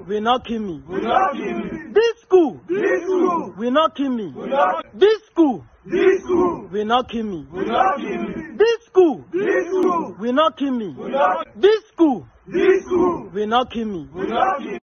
will not kill me. Will not kill me. This school. This school. Will not kill me. Will not. This school. This school. Will not kill me. Will not kill me. This school. This school. Will not kill me. Will not. This school. This school. Will not kill me. Will not kill me.